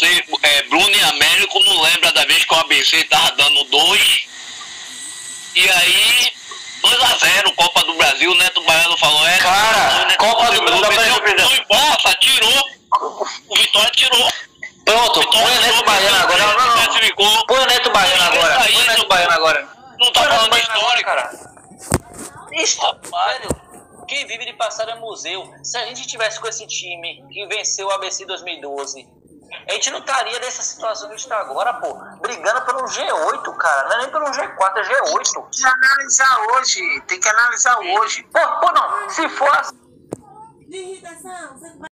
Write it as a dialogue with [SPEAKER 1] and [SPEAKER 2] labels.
[SPEAKER 1] você, Bruno e Américo, não lembra da vez que o ABC tava dando 2. E aí, 2-0, Copa do Brasil, o Neto Baiano falou,
[SPEAKER 2] cara, Copa do Brasil,
[SPEAKER 1] não importa, tirou. O Vitória tirou.
[SPEAKER 2] Pronto, põe o Neto Baiano agora. Não. Põe o Neto Baiano agora. Põe o Neto Baiano agora.
[SPEAKER 1] Não tá falando de história,
[SPEAKER 2] cara.
[SPEAKER 3] Isso, velho. Quem vive de passado é museu. Se a gente tivesse com esse time que venceu o ABC 2012, a gente não estaria nessa situação que a gente está agora, pô. Brigando pelo G8, cara. Não é nem pelo G4, é G8.
[SPEAKER 4] Tem que analisar hoje. Tem que analisar hoje.
[SPEAKER 3] Pô, não. Se for assim.